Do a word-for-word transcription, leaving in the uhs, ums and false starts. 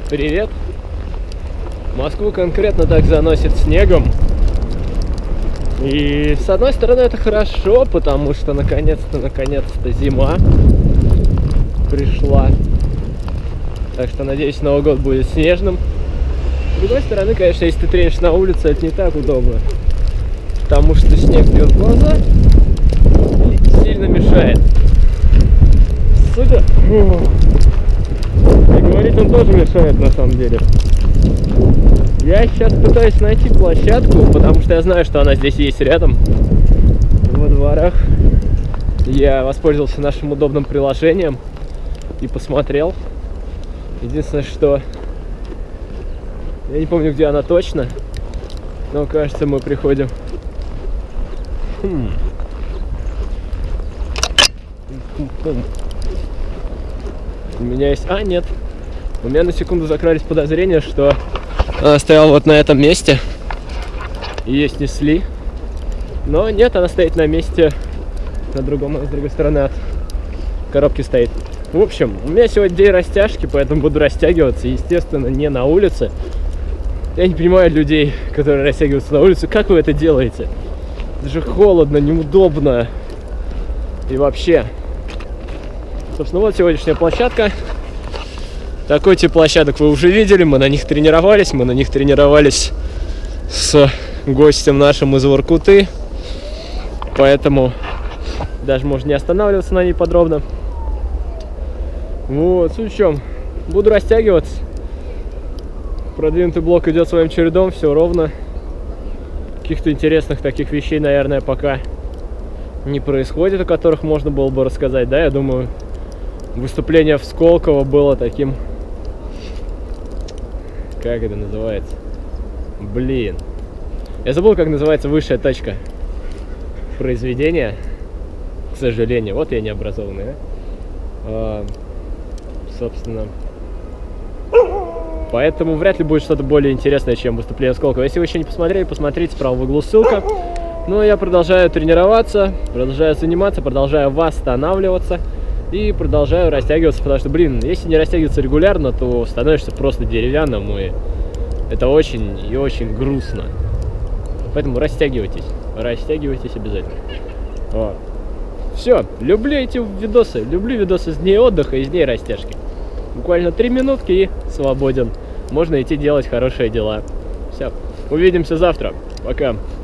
Привет! Москву конкретно так заносит снегом. И с одной стороны это хорошо, потому что наконец-то, наконец-то зима пришла. Так что, надеюсь, Новый год будет снежным. С другой стороны, конечно, если ты тренишь на улице, это не так удобно. Потому что снег бьет в глаза и сильно мешает. Судя... И говорить он тоже мешает на самом деле. Я сейчас пытаюсь найти площадку, потому что я знаю, что она здесь есть рядом, во дворах. Я воспользовался нашим удобным приложением и посмотрел. Единственное, что я не помню, где она точно, но кажется, мы приходим. Хм. У меня есть... А, нет. У меня на секунду закрались подозрения, что она стояла вот на этом месте и ее снесли. Но нет, она стоит на месте, на другом, с другой стороны от коробки стоит. В общем, у меня сегодня день растяжки, поэтому буду растягиваться. Естественно, не на улице. Я не понимаю людей, которые растягиваются на улице. Как вы это делаете? Это же холодно, неудобно. И вообще. Собственно, вот сегодняшняя площадка. Такой тип площадок вы уже видели. Мы на них тренировались. Мы на них тренировались с гостем нашим из Воркуты. Поэтому даже можно не останавливаться на ней подробно. Вот, суть в чем. Буду растягиваться. Продвинутый блок идет своим чередом, все ровно. Каких-то интересных таких вещей, наверное, пока не происходит, о которых можно было бы рассказать. Да, я думаю, выступление в Сколково было таким... Как это называется? Блин. Я забыл, как называется высшая точка произведения. К сожалению. Вот я необразованный, а? А, собственно. Поэтому вряд ли будет что-то более интересное, чем выступление в Сколково. Если вы еще не посмотрели, посмотрите, справа в углу ссылка. Ну, я продолжаю тренироваться, продолжаю заниматься, продолжаю восстанавливаться и продолжаю растягиваться, потому что, блин, если не растягиваться регулярно, то становишься просто деревянным, и это очень и очень грустно. Поэтому растягивайтесь, растягивайтесь обязательно. Вот. Все, люблю эти видосы, люблю видосы с дней отдыха и с дней растяжки. Буквально три минутки и свободен. Можно идти делать хорошие дела. Все, увидимся завтра. Пока.